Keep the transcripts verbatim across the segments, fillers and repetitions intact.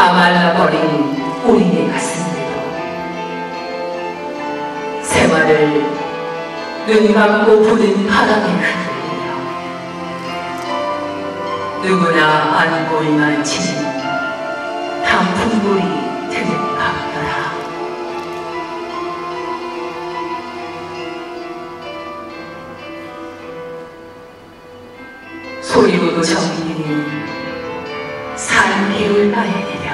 다 말라버린 우리의 가슴들도 생활을 눈 감고 부는 바람에 흔들리며 누구나 안 보이만 지닌 단풍물이 드는 밤더라. 소리로도 정기는 산 기울 나에 내려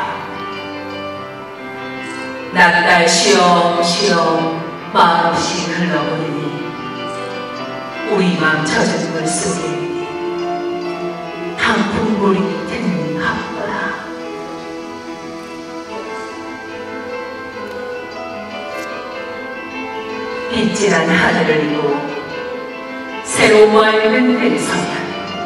낙달 쉬엄쉬엄 말없이 흘러보내니 우리 맘 젖은 물속에 단풍물이 드는 밤더라. 빗질한 하늘을 이고 새로 맑은 햇서면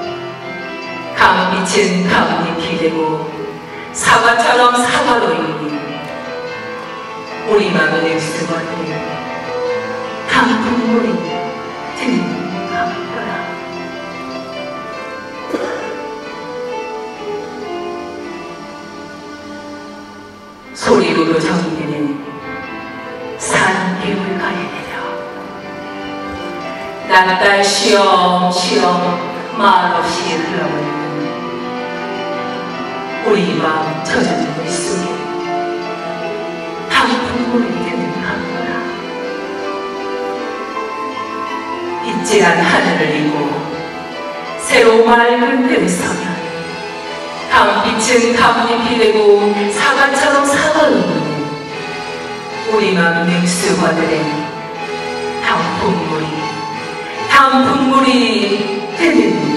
강빛은 강잎이 되고 사과처럼 사과로 이니 우리 맘은 익숙하게 단풍물이 드는 밤더라. 소리로도 정기는 산 기울가에 내려 낙달 쉬엄쉬엄 말없이 흘러오는 우리 마음 젖은 물속에 단풍물이 되는 밤더라. 빗질한 하늘을 이고 새로 맑은 뱀 서면 강빛은 강잎이 되고 사과처럼 사과로 있는 우리 맘 능수가들의 단풍물이 단풍물이 되는